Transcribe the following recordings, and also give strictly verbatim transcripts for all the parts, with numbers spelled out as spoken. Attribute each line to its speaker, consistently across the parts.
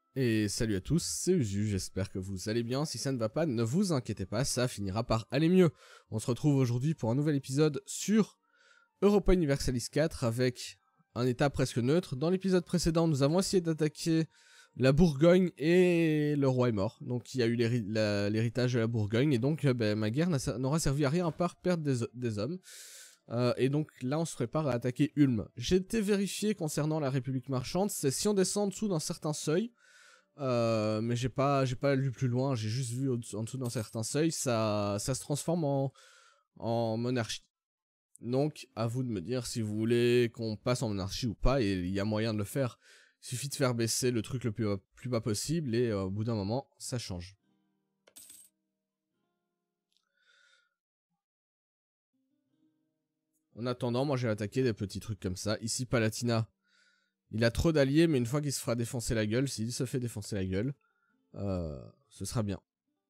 Speaker 1: Et salut à tous, c'est Usu, j'espère que vous allez bien. Si ça ne va pas, ne vous inquiétez pas, ça finira par aller mieux. On se retrouve aujourd'hui pour un nouvel épisode sur Europa Universalis quatre avec un état presque neutre. Dans l'épisode précédent, nous avons essayé d'attaquer la Bourgogne et le roi est mort. Donc il y a eu l'héritage de la Bourgogne et donc ben, ma guerre n'aura servi à rien à part perdre des, des hommes. Euh, et donc là on se prépare à attaquer Ulm. J'ai été vérifié concernant la République marchande, c'est si on descend en dessous d'un certain seuil, euh, mais j'ai pas, j'ai pas lu plus loin, j'ai juste vu en dessous d'un certain seuil, ça, ça se transforme en, en monarchie. Donc à vous de me dire si vous voulez qu'on passe en monarchie ou pas, et il y a moyen de le faire. Il suffit de faire baisser le truc le plus, plus bas possible et euh, au bout d'un moment ça change. En attendant, moi j'ai attaqué des petits trucs comme ça. Ici, Palatina, il a trop d'alliés, mais une fois qu'il se fera défoncer la gueule, s'il se fait défoncer la gueule, euh, ce sera bien.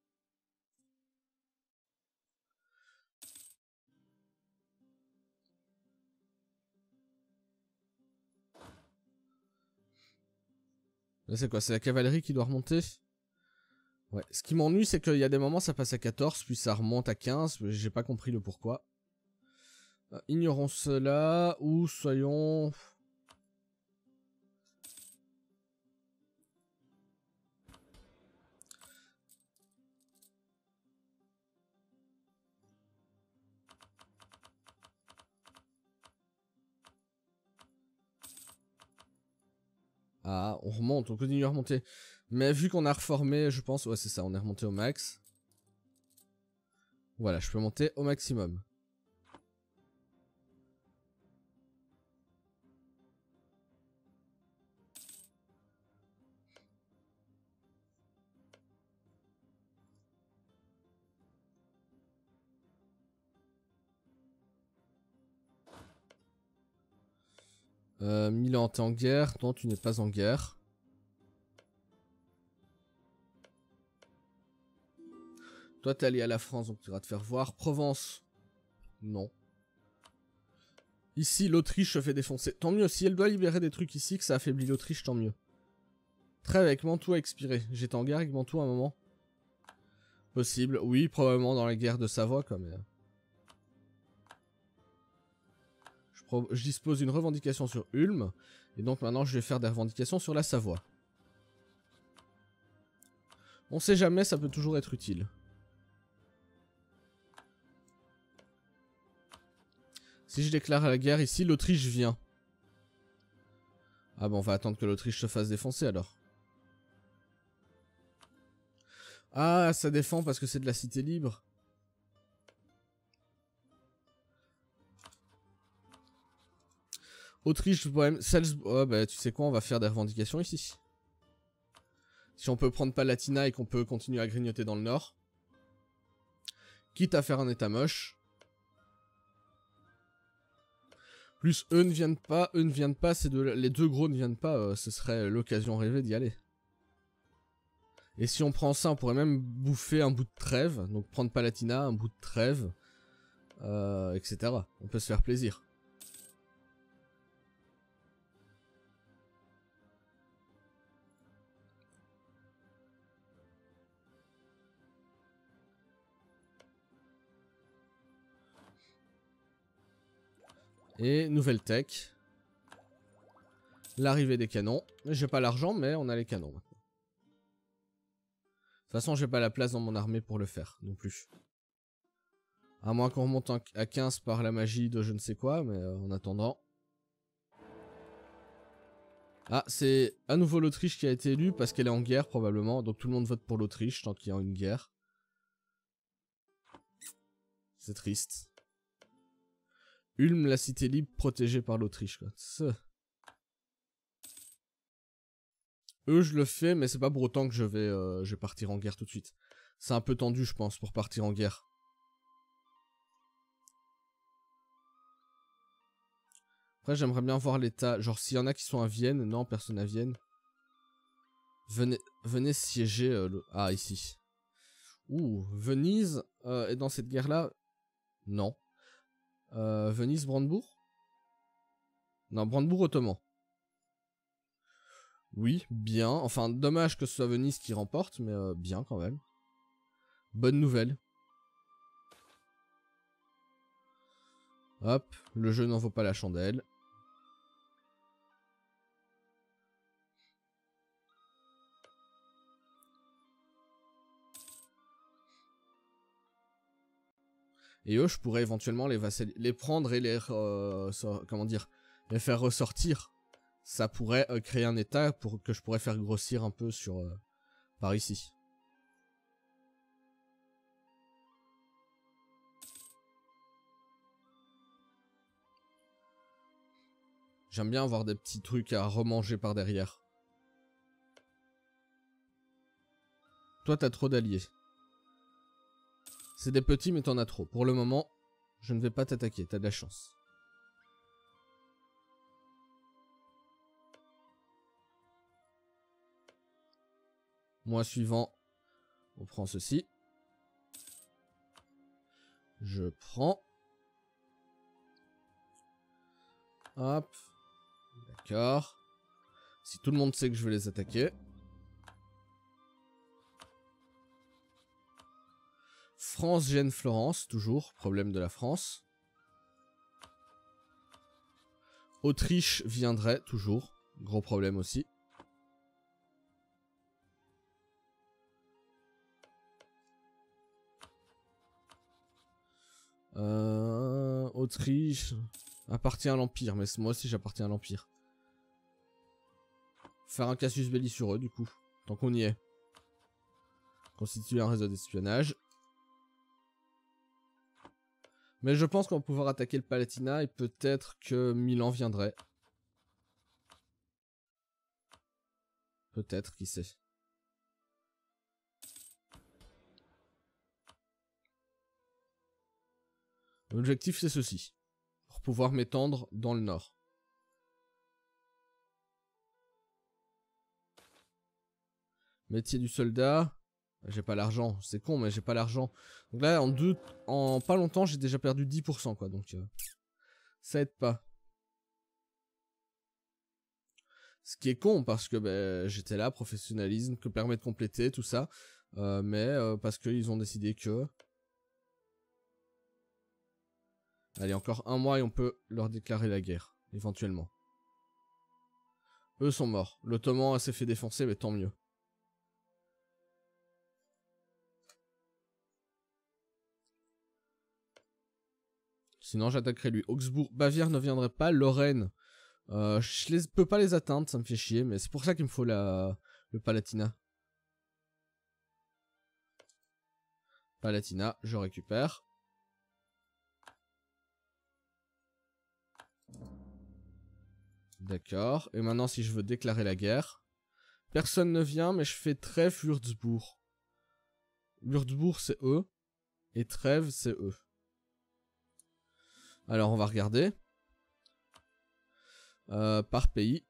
Speaker 1: Là c'est quoi? C'est la cavalerie qui doit remonter? Ouais. Ce qui m'ennuie, c'est qu'il y a des moments ça passe à quatorze, puis ça remonte à quinze, mais j'ai pas compris le pourquoi. Euh, ignorons cela, ou soyons... Ah, on remonte, on continue à remonter. Mais vu qu'on a reformé, je pense... Ouais, c'est ça, on est remonté au max. Voilà, je peux monter au maximum. Euh, Milan, t'es en guerre? Non, tu n'es pas en guerre. Toi, t'es allié à la France, donc tu vas te faire voir. Provence. Non. Ici, l'Autriche se fait défoncer. Tant mieux, si elle doit libérer des trucs ici, que ça affaiblit l'Autriche, tant mieux. Trêve avec Mantoue a expiré. J'étais en guerre avec Mantoue à un moment. Possible. Oui, probablement dans la guerre de Savoie, quoi, mais... Je, pro... je dispose d'une revendication sur Ulm. Et donc maintenant, je vais faire des revendications sur la Savoie. On sait jamais, ça peut toujours être utile. Si je déclare la guerre ici, l'Autriche vient. Ah bon, on va attendre que l'Autriche se fasse défoncer alors. Ah, ça défend parce que c'est de la cité libre. Autriche, Bohème, Salzbourg... Oh, bah tu sais quoi, on va faire des revendications ici. Si on peut prendre Palatina et qu'on peut continuer à grignoter dans le nord. Quitte à faire un état moche. Plus eux ne viennent pas, eux ne viennent pas, c'est de... les deux gros ne viennent pas, euh, ce serait l'occasion rêvée d'y aller. Et si on prend ça, on pourrait même bouffer un bout de trêve, donc prendre Palatina, un bout de trêve, euh, et cetera. On peut se faire plaisir. Et nouvelle tech. L'arrivée des canons. J'ai pas l'argent, mais on a les canons maintenant. De toute façon, j'ai pas la place dans mon armée pour le faire, non plus. À moins qu'on remonte à quinze par la magie de je ne sais quoi, mais euh, en attendant... Ah, c'est à nouveau l'Autriche qui a été élue parce qu'elle est en guerre probablement. Donc tout le monde vote pour l'Autriche tant qu'il y a une guerre. C'est triste. Ulm, la cité libre protégée par l'Autriche, quoi. Ce... Eux, je le fais, mais c'est pas pour autant que je vais, euh, je vais partir en guerre tout de suite. C'est un peu tendu, je pense, pour partir en guerre. Après, j'aimerais bien voir l'état. Genre, s'il y en a qui sont à Vienne. Non, personne à Vienne. Venez, venez siéger... Euh, le... Ah, ici. Ouh, Venise euh, est dans cette guerre-là? Non. Euh, Venise, Brandebourg? Non, Brandebourg ottoman. Oui, bien. Enfin, dommage que ce soit Venise qui remporte, mais euh, bien quand même. Bonne nouvelle. Hop, le jeu n'en vaut pas la chandelle. Et eux, je pourrais éventuellement les, les prendre et les, euh, so comment dire, les faire ressortir. Ça pourrait euh, créer un état pour que je pourrais faire grossir un peu sur euh, par ici. J'aime bien avoir des petits trucs à remanger par derrière. Toi, t'as trop d'alliés. C'est des petits, mais t'en as trop. Pour le moment, je ne vais pas t'attaquer. T'as de la chance. Mois suivant, on prend ceci. Je prends. Hop. D'accord. Si tout le monde sait que je vais les attaquer. France gêne Florence, toujours. Problème de la France. Autriche viendrait, toujours. Gros problème aussi. Euh, Autriche appartient à l'Empire, mais moi aussi j'appartiens à l'Empire. Faire un casus belli sur eux, du coup, tant qu'on y est. Constituer un réseau d'espionnage. Mais je pense qu'on va pouvoir attaquer le Palatinat et peut-être que Milan viendrait. Peut-être, qui sait. L'objectif c'est ceci. Pour pouvoir m'étendre dans le nord. Métier du soldat. J'ai pas l'argent. C'est con mais j'ai pas l'argent. Donc là en, deux, en pas longtemps j'ai déjà perdu dix pour cent quoi. Donc euh, ça aide pas. Ce qui est con parce que ben, j'étais là, professionnalisme, que permet de compléter tout ça. Euh, mais euh, parce qu'ils ont décidé que... Allez, encore un mois et on peut leur déclarer la guerre, éventuellement. Eux sont morts. L'Ottoman s'est fait défoncer, mais tant mieux. Sinon, j'attaquerai lui. Augsbourg, Bavière ne viendrait pas. Lorraine, euh, je les, peux pas les atteindre, ça me fait chier, mais c'est pour ça qu'il me faut la, le Palatinat. Palatinat, je récupère. D'accord. Et maintenant, si je veux déclarer la guerre... Personne ne vient, mais je fais trêve Würzbourg. Würzbourg, c'est eux. Et trêve, c'est eux. Alors, on va regarder. Euh, par pays.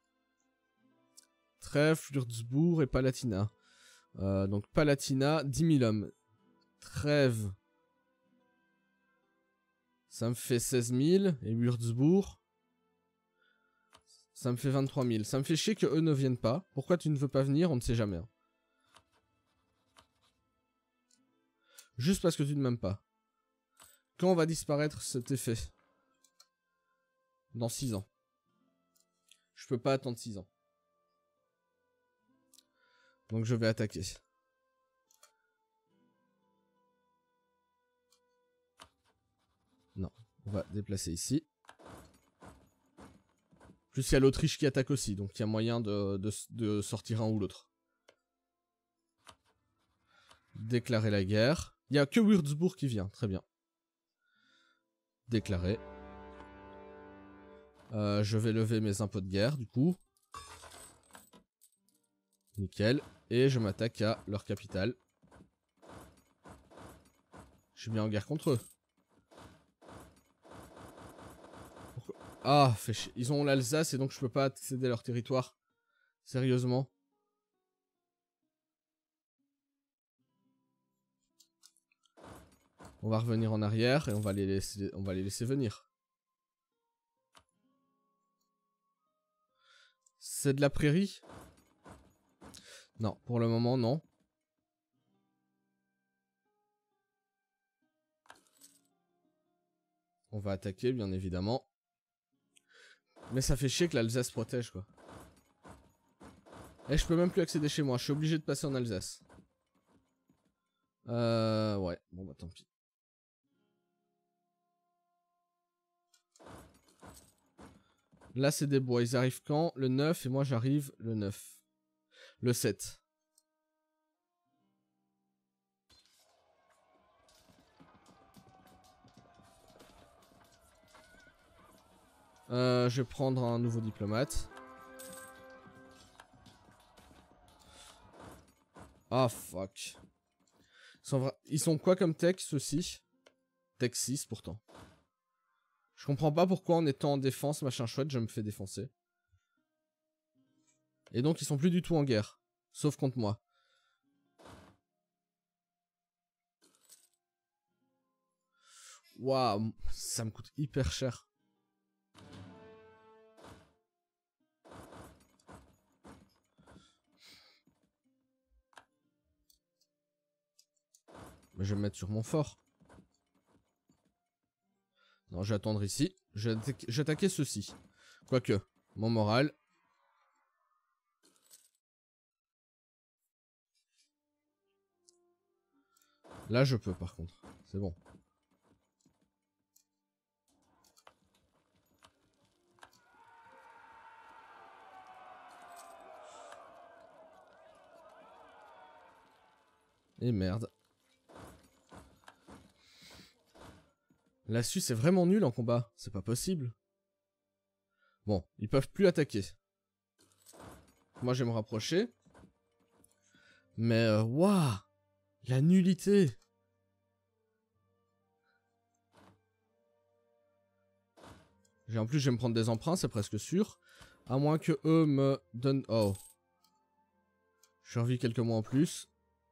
Speaker 1: Trêve, Würzbourg et Palatinat. Euh, donc, Palatinat, dix mille hommes. Trêve. Ça me fait seize mille. Et Würzbourg... Ça me fait vingt-trois mille. Ça me fait chier que eux ne viennent pas. Pourquoi tu ne veux pas venir? On ne sait jamais. Hein. Juste parce que tu ne m'aimes pas. Quand va disparaître cet effet? Dans six ans. Je peux pas attendre six ans. Donc je vais attaquer. Non. On va déplacer ici. Plus il y a l'Autriche qui attaque aussi, donc il y a moyen de, de, de sortir un ou l'autre. Déclarer la guerre. Il n'y a que Würzbourg qui vient, très bien. Déclarer. Euh, je vais lever mes impôts de guerre, du coup. Nickel. Et je m'attaque à leur capitale. Je suis bien en guerre contre eux. Ah, fait chier. Ils ont l'Alsace et donc je peux pas accéder à leur territoire. Sérieusement. On va revenir en arrière et on va les laisser, on va les laisser venir. C'est de la prairie. Non, pour le moment, non. On va attaquer, bien évidemment. Mais ça fait chier que l'Alsace protège, quoi. Et je peux même plus accéder chez moi. Je suis obligé de passer en Alsace. Euh... Ouais, bon bah tant pis. Là, c'est des bois. Ils arrivent quand? Le neuf, et moi, j'arrive le neuf. Le sept. Euh, je vais prendre un nouveau diplomate. Ah, fuck. Ils sont, vra... Ils sont quoi comme tech, ceux-ci? Tech six, pourtant. Je comprends pas pourquoi, en étant en défense, machin chouette, je me fais défoncer. Et donc, ils sont plus du tout en guerre. Sauf contre moi. Waouh, ça me coûte hyper cher. Mais je vais me mettre sur mon fort. Non, je vais attendre ici. Je vais atta attaquer ceci. Quoique, mon moral. Là, je peux par contre. C'est bon. Et merde. La Suisse est vraiment nulle en combat. C'est pas possible. Bon, ils peuvent plus attaquer. Moi, je vais me rapprocher. Mais, waouh, wow, la nullité. En plus, je vais me prendre des emprunts, c'est presque sûr. À moins que eux me donnent... Oh. Je survis quelques mois en plus.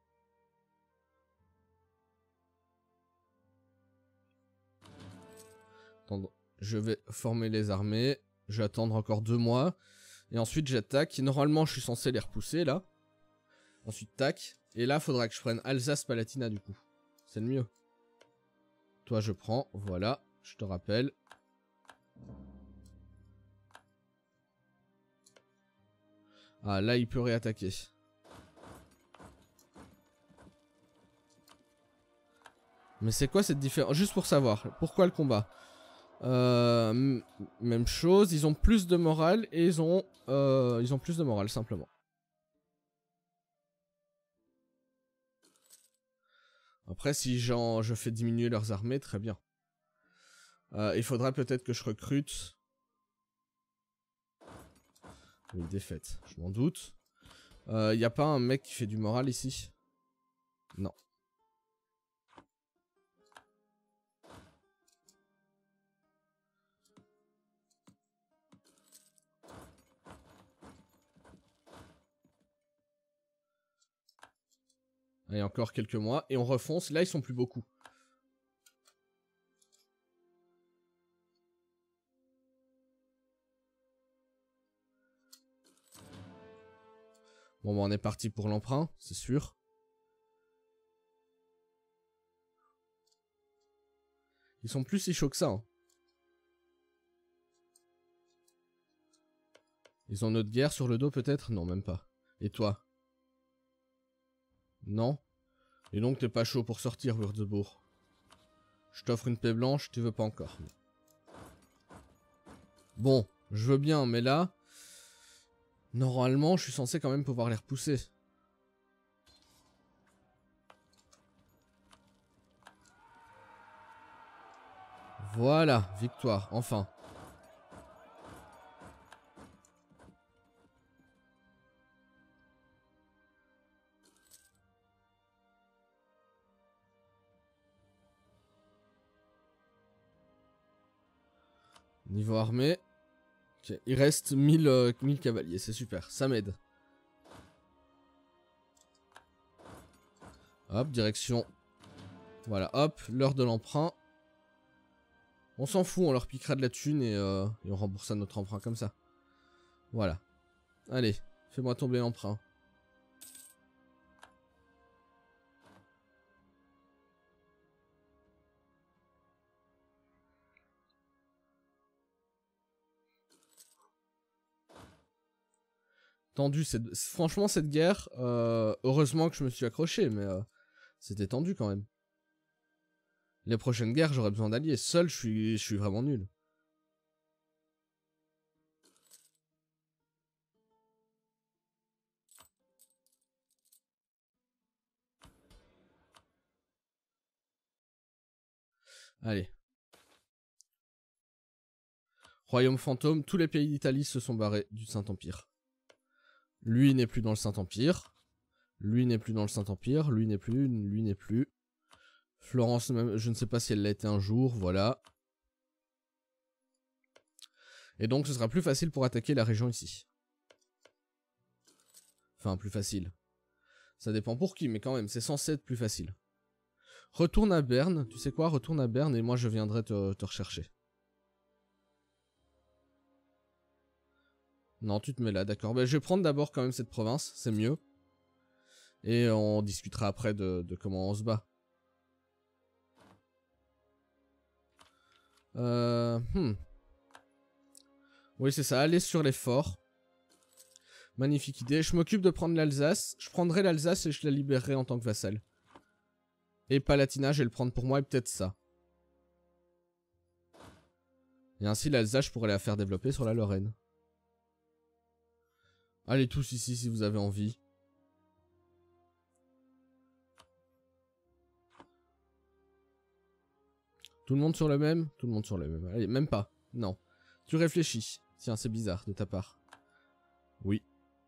Speaker 1: Attends, je vais former les armées. Je vais attendre encore deux mois. Et ensuite, j'attaque. Normalement, je suis censé les repousser, là. Ensuite, tac. Et là, il faudra que je prenne Alsace-Palatinat, du coup. C'est le mieux. Toi, je prends. Voilà. Je te rappelle. Ah, là, il peut réattaquer. Mais c'est quoi cette différence? Juste pour savoir. Pourquoi le combat? euh, Même chose. Ils ont plus de morale. Et ils ont, euh, ils ont plus de morale, simplement. Après, si je fais diminuer leurs armées, très bien. Euh, il faudra peut-être que je recrute... Oui, défaite, je m'en doute. Il euh, n'y a pas un mec qui fait du moral ici? Non. Allez, encore quelques mois. Et on refonce. Là, ils sont plus beaucoup. Bon, bah, on est parti pour l'emprunt, c'est sûr. Ils sont plus si chauds que ça. Hein. Ils ont notre guerre sur le dos, peut-être? Non, même pas. Et toi? Non? Et donc, t'es pas chaud pour sortir, Wurtzbourg. Je t'offre une paix blanche, tu veux pas encore. Bon, je veux bien, mais là... Normalement, je suis censé quand même pouvoir les repousser. Voilà, victoire, enfin. Niveau armée. Okay. Il reste mille, euh, mille cavaliers, c'est super, ça m'aide. Hop, direction. Voilà, hop, l'heure de l'emprunt. On s'en fout, on leur piquera de la thune et, euh, et on remboursera notre emprunt comme ça. Voilà. Allez, fais-moi tomber l'emprunt. tendu. Cette... Franchement, cette guerre, euh, heureusement que je me suis accroché, mais euh, c'était tendu quand même. Les prochaines guerres, j'aurais besoin d'alliés. Seul, je suis, je suis vraiment nul. Allez. Royaume fantôme, tous les pays d'Italie se sont barrés du Saint-Empire. Lui n'est plus dans le Saint-Empire. Lui n'est plus dans le Saint-Empire. Lui n'est plus, lui n'est plus. Florence, même, je ne sais pas si elle l'a été un jour, voilà. Et donc ce sera plus facile pour attaquer la région ici. Enfin, plus facile. Ça dépend pour qui, mais quand même, c'est censé être plus facile. Retourne à Berne, tu sais quoi, retourne à Berne et moi je viendrai te, te rechercher. Non, tu te mets là, d'accord. Ben, je vais prendre d'abord quand même cette province, c'est mieux. Et on discutera après de, de comment on se bat. Euh, hmm. Oui, c'est ça, aller sur les forts. Magnifique idée. Je m'occupe de prendre l'Alsace. Je prendrai l'Alsace et je la libérerai en tant que vassal. Et Palatinat, je vais le prendre pour moi et peut-être ça. Et ainsi, l'Alsace, je pourrais la faire développer sur la Lorraine. Allez tous ici si vous avez envie. Tout le monde sur le même? Tout le monde sur le même. Allez, même pas. Non. Tu réfléchis. Tiens, c'est bizarre de ta part. Oui.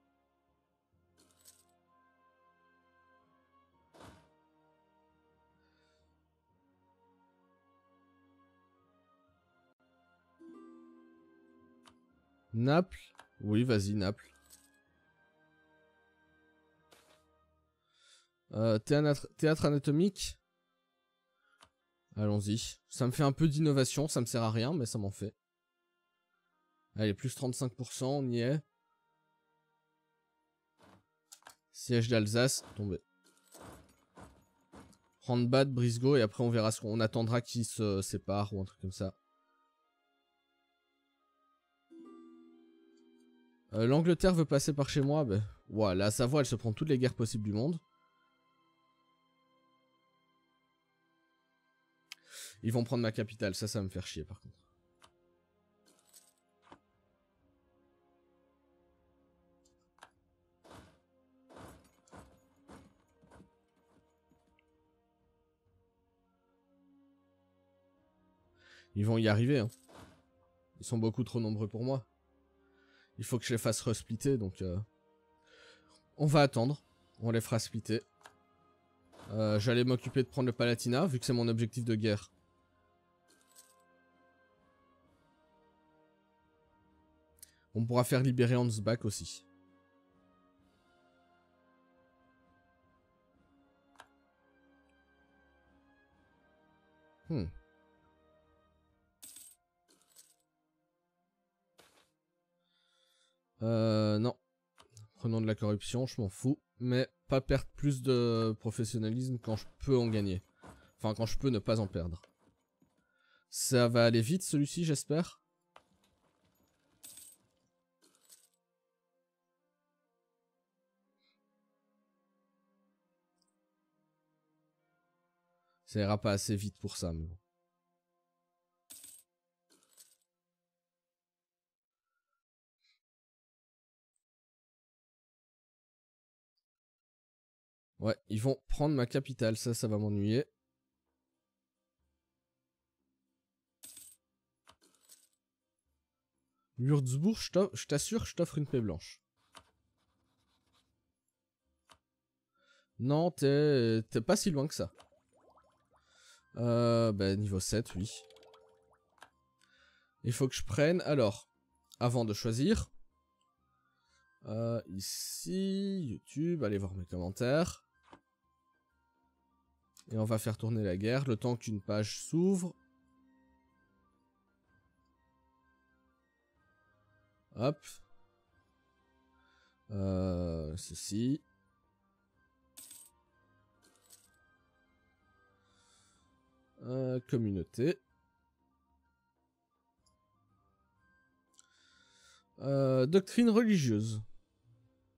Speaker 1: Naples? Oui, vas-y, Naples. Euh, théâtre, théâtre anatomique? Allons-y. Ça me fait un peu d'innovation, ça me sert à rien, mais ça m'en fait. Allez, plus trente-cinq pour cent, on y est. Siège d'Alsace, tombé. Randbad, Brisgau, et après on verra ce qu'on attendra qu'ils se séparent ou un truc comme ça. Euh, L'Angleterre veut passer par chez moi, ben... Ouah, la Savoie, elle se prend toutes les guerres possibles du monde. Ils vont prendre ma capitale, ça, ça va me faire chier par contre. Ils vont y arriver, hein. Ils sont beaucoup trop nombreux pour moi. Il faut que je les fasse resplitter, donc... Euh... On va attendre. On les fera splitter. Euh, J'allais m'occuper de prendre le Palatinat, vu que c'est mon objectif de guerre. On pourra faire libérer Ansbach aussi. Hmm. Euh, non. Prenons de la corruption, je m'en fous. Mais pas perdre plus de professionnalisme quand je peux en gagner. Enfin, quand je peux ne pas en perdre. Ça va aller vite, celui-ci, j'espère. Ça ira pas assez vite pour ça, mais bon. Ouais, ils vont prendre ma capitale, ça, ça va m'ennuyer. Würzburg, je t'assure, je t'offre une paix blanche. Non, t'es pas si loin que ça. Euh, bah, niveau sept, oui. Il faut que je prenne, alors, avant de choisir. Euh, ici, YouTube, allez voir mes commentaires. Et on va faire tourner la guerre, le temps qu'une page s'ouvre. Hop. Euh, ceci. Euh, communauté. Euh, doctrine religieuse.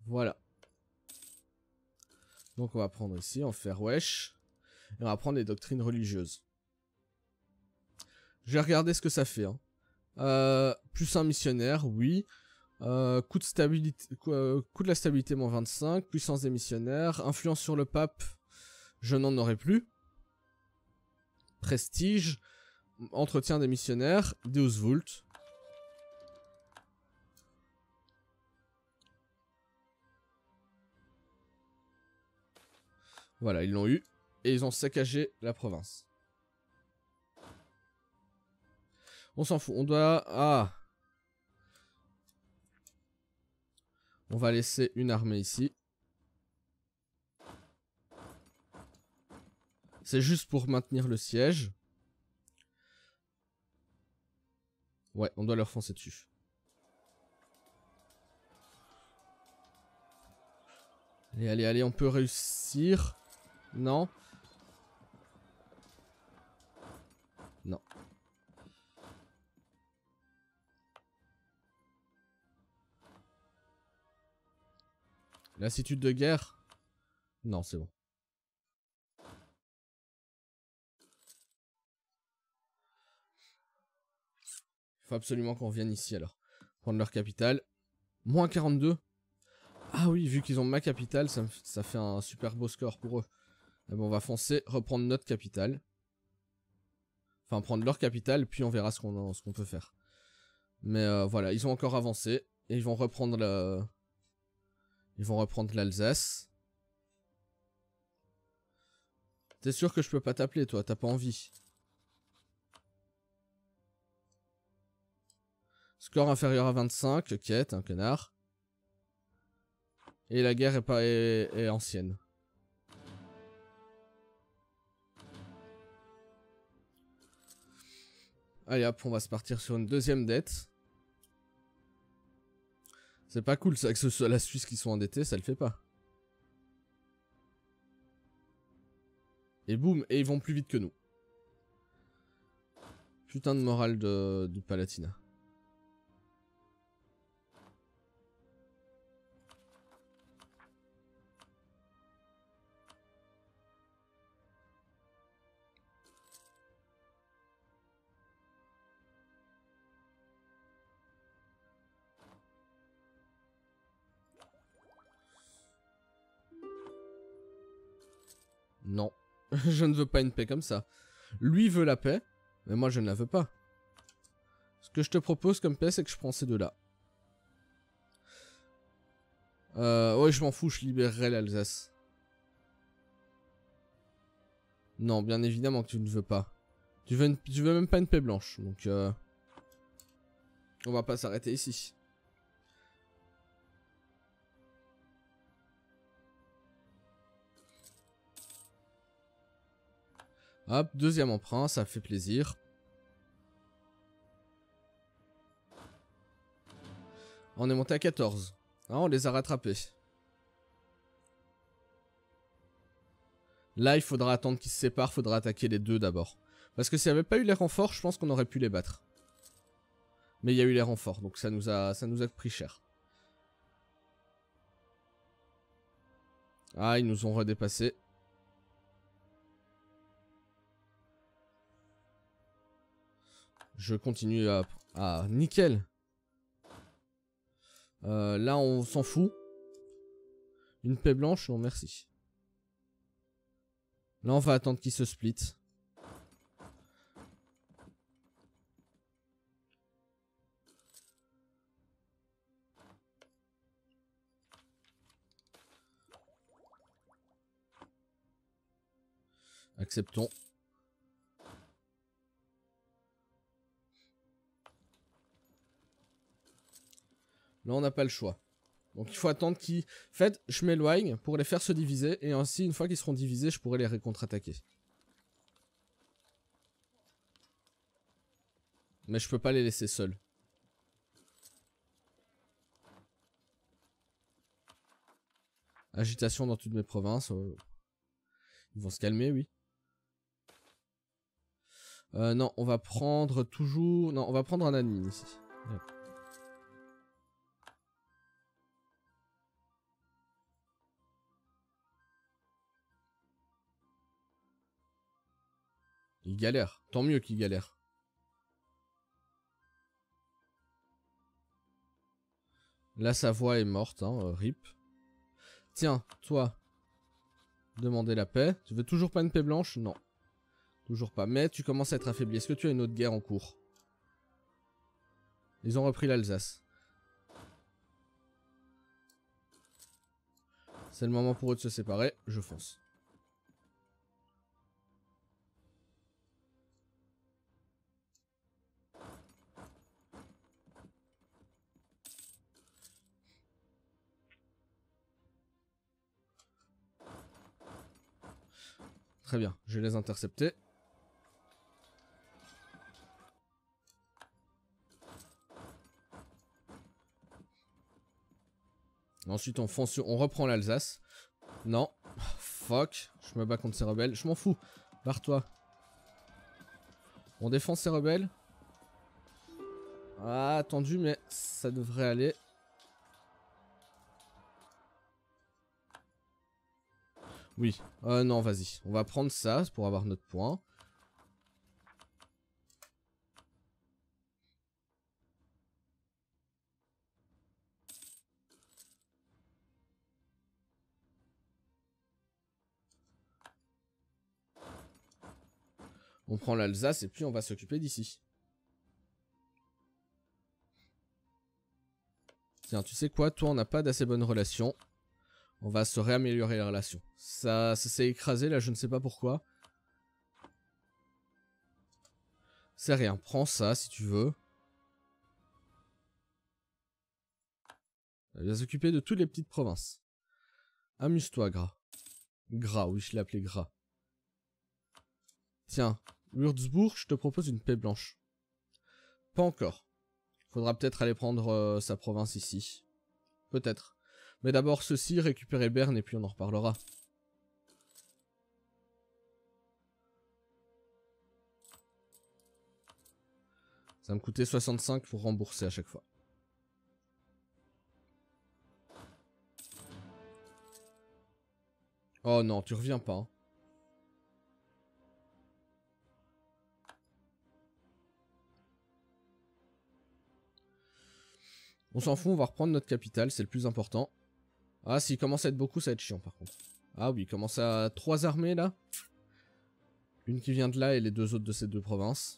Speaker 1: Voilà. Donc on va prendre ici, on va faire wesh. Et on va prendre les doctrines religieuses. Je vais regarder ce que ça fait. Hein. Euh, plus un missionnaire, oui. Euh, coût de stabilité, coût, euh, coût de la stabilité moins vingt-cinq. Puissance des missionnaires. Influence sur le pape, je n'en aurai plus. Prestige. Entretien des missionnaires. Deus Vult. Voilà, ils l'ont eu. Et ils ont saccagé la province. On s'en fout. On doit... Ah. On va laisser une armée ici. C'est juste pour maintenir le siège. Ouais, on doit leur foncer dessus. Allez, allez, allez, on peut réussir. Non. Non. Lassitude de guerre? Non, c'est bon. Il faut absolument qu'on revienne ici alors. Prendre leur capitale. Moins quarante-deux. Ah oui, vu qu'ils ont ma capitale, ça, ça fait un super beau score pour eux. Ah bon, on va foncer, reprendre notre capitale. Enfin, prendre leur capitale, puis on verra ce qu'on ce qu'on peut faire. Mais euh, voilà, ils ont encore avancé. Et ils vont reprendre la... Ils vont reprendre l'Alsace. T'es sûr que je peux pas t'appeler, toi? T'as pas envie? Score inférieur à vingt-cinq. Ok, t'es un connard. Et la guerre est, pas, est, est ancienne. Allez hop, on va se partir sur une deuxième dette. C'est pas cool ça que ce soit la Suisse qui soit endettée, ça le fait pas. Et boum, et ils vont plus vite que nous. Putain de morale de, du Palatinat. Non, je ne veux pas une paix comme ça. Lui veut la paix, mais moi je ne la veux pas. Ce que je te propose comme paix, c'est que je prends ces deux-là. Euh, ouais, je m'en fous, je libérerai l'Alsace. Non, bien évidemment que tu ne veux pas. Tu veux, une, tu veux même pas une paix blanche, donc euh, on va pas s'arrêter ici. Hop, deuxième emprunt, ça fait plaisir. On est monté à quatorze. Ah, on les a rattrapés. Là, il faudra attendre qu'ils se séparent, il faudra attaquer les deux d'abord. Parce que s'il n'y avait pas eu les renforts, je pense qu'on aurait pu les battre. Mais il y a eu les renforts, donc ça nous a, ça nous a pris cher. Ah, ils nous ont redépassés. Je continue à... Ah, nickel. Euh, là, on s'en fout. Une paix blanche, non merci. Là, on va attendre qu'ils se split. Acceptons. Là, on n'a pas le choix. Donc, il faut attendre qu'ils... En fait, je m'éloigne pour les faire se diviser. Et ainsi, une fois qu'ils seront divisés, je pourrai les contre-attaquer. Mais je peux pas les laisser seuls. Agitation dans toutes mes provinces. Euh... Ils vont se calmer, oui. Euh, non, on va prendre toujours... Non, on va prendre un admin ici. Ouais. Il galère. Tant mieux qu'il galère. La Savoie est morte, hein, euh, rip. Tiens, toi. Demander la paix. Tu veux toujours pas une paix blanche? Non. Toujours pas. Mais tu commences à être affaibli. Est-ce que tu as une autre guerre en cours? Ils ont repris l'Alsace. C'est le moment pour eux de se séparer. Je fonce. Très bien, je vais les intercepter. Ensuite, on fonce sur... on reprend l'Alsace. Non. Fuck. Je me bats contre ces rebelles. Je m'en fous. Barre-toi. On défend ces rebelles. Ah, attendu, mais ça devrait aller. Oui. Euh, non, vas-y. On va prendre ça pour avoir notre point. On prend l'Alsace et puis on va s'occuper d'ici. Tiens, tu sais quoi? Toi, on n'a pas d'assez bonnes relations. On va se réaméliorer les relations. Ça, ça s'est écrasé là, je ne sais pas pourquoi. C'est rien, prends ça si tu veux. Elle va s'occuper de toutes les petites provinces. Amuse-toi, Gras. Gras, oui, je l'ai appelé Gras. Tiens, Würzburg, je te propose une paix blanche. Pas encore. Faudra peut-être aller prendre euh, sa province ici. Peut-être. Mais d'abord ceci, récupérer Berne et puis on en reparlera. Ça va me coûter soixante-cinq pour rembourser à chaque fois. Oh non, tu reviens pas. Hein. On s'en fout, on va reprendre notre capitale, c'est le plus important. Ah, s'il commence à être beaucoup, ça va être chiant par contre. Ah oui, il commence à trois armées là. Une qui vient de là et les deux autres de ces deux provinces.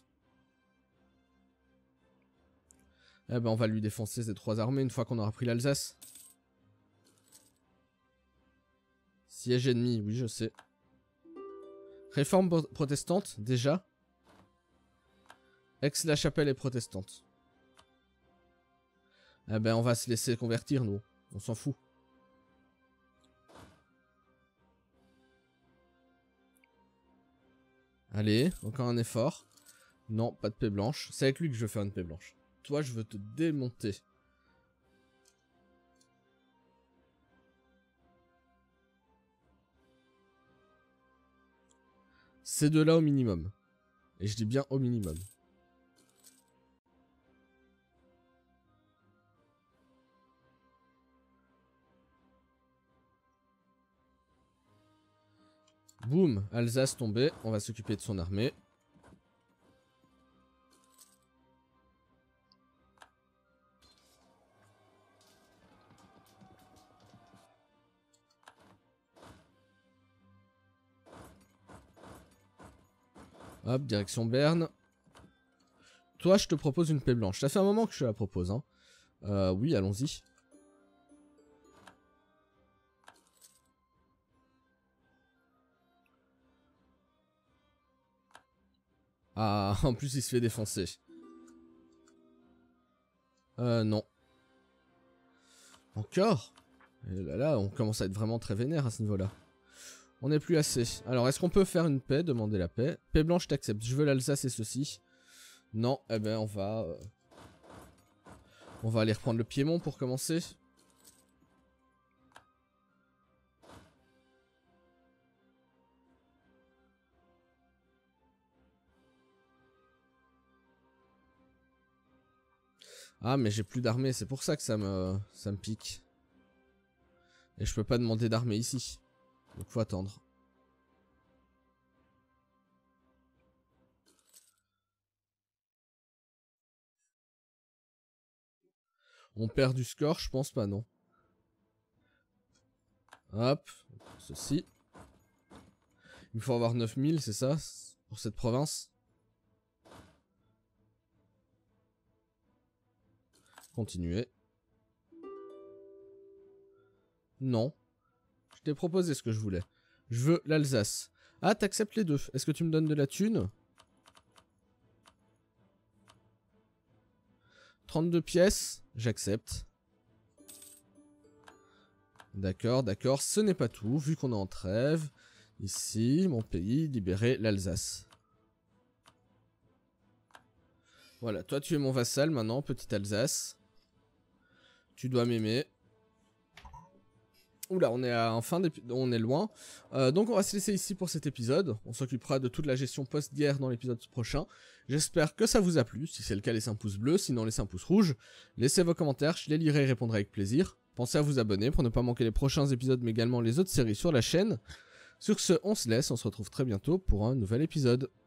Speaker 1: Eh ben on va lui défoncer ces trois armées une fois qu'on aura pris l'Alsace. Siège ennemi, oui je sais. Réforme protestante, déjà. Aix-la-Chapelle est protestante. Eh ben on va se laisser convertir nous, on s'en fout. Allez, encore un effort. Non, pas de paix blanche. C'est avec lui que je veux faire une paix blanche. Toi, je veux te démonter. Ces deux-là au minimum. Et je dis bien au minimum. Boum, Alsace tombée. On va s'occuper de son armée. Hop, direction Berne. Toi, je te propose une paix blanche. Ça fait un moment que je te la propose. Hein. Euh, oui, allons-y. Ah, en plus, il se fait défoncer. Euh, non. Encore? Et là, là, on commence à être vraiment très vénère à ce niveau-là. On n'est plus assez. Alors, est-ce qu'on peut faire une paix? Demander la paix. Paix blanche, t'acceptes. Je veux l'Alsace et ceci. Non, eh ben, on va... Euh... On va aller reprendre le Piémont pour commencer. Ah, mais j'ai plus d'armée, c'est pour ça que ça me, ça me pique. Et je peux pas demander d'armée ici. Donc faut attendre. On perd du score, je pense pas, non. Hop, ceci. Il faut avoir neuf mille, c'est ça, pour cette province. Continuer. Non. Je t'ai proposé ce que je voulais. Je veux l'Alsace. Ah, t'acceptes les deux. Est-ce que tu me donnes de la thune? trente-deux pièces, j'accepte. D'accord, d'accord. Ce n'est pas tout, vu qu'on est en trêve. Ici, mon pays, libérer l'Alsace. Voilà, toi tu es mon vassal maintenant, petite Alsace. Tu dois m'aimer. Oula, on est à, en fin on est loin. Euh, donc on va se laisser ici pour cet épisode. On s'occupera de toute la gestion post-guerre dans l'épisode prochain. J'espère que ça vous a plu. Si c'est le cas, laissez un pouce bleu. Sinon, laissez un pouce rouge. Laissez vos commentaires, je les lirai et répondrai avec plaisir. Pensez à vous abonner pour ne pas manquer les prochains épisodes, mais également les autres séries sur la chaîne. Sur ce, on se laisse. On se retrouve très bientôt pour un nouvel épisode.